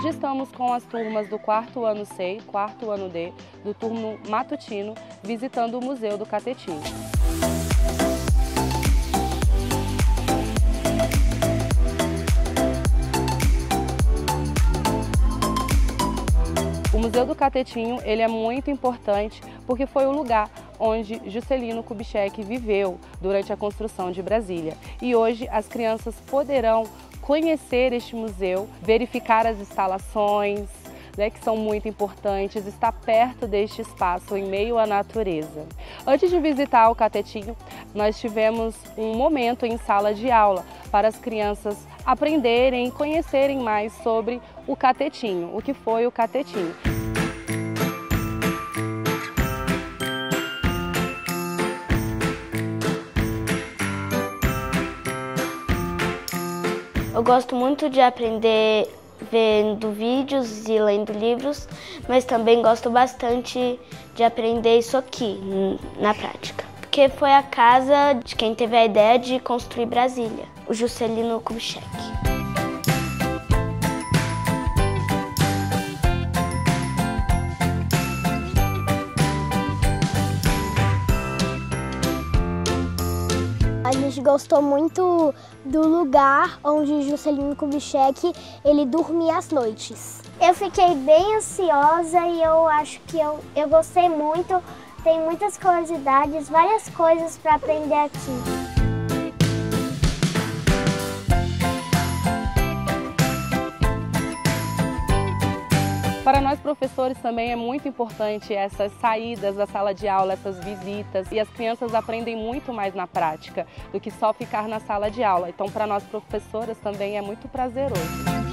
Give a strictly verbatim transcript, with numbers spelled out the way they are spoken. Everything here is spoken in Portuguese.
Hoje estamos com as turmas do quarto ano C, quarto ano D, do turno matutino, visitando o Museu do Catetinho. O Museu do Catetinho ele é muito importante porque foi o lugar onde Juscelino Kubitschek viveu durante a construção de Brasília. E hoje as crianças poderão conhecer este museu, verificar as instalações, né, que são muito importantes, estar perto deste espaço em meio à natureza. Antes de visitar o Catetinho, nós tivemos um momento em sala de aula para as crianças aprenderem e conhecerem mais sobre o Catetinho, o que foi o Catetinho. Eu gosto muito de aprender vendo vídeos e lendo livros, mas também gosto bastante de aprender isso aqui, na prática. Porque foi a casa de quem teve a ideia de construir Brasília, o Juscelino Kubitschek. A gente gostou muito do lugar onde Juscelino Kubitschek ele dormia às noites. Eu fiquei bem ansiosa e eu acho que eu, eu gostei muito. Tem muitas curiosidades, várias coisas para aprender aqui. Para nós professores também é muito importante essas saídas da sala de aula, essas visitas, e as crianças aprendem muito mais na prática do que só ficar na sala de aula. Então para nós professoras também é muito prazeroso.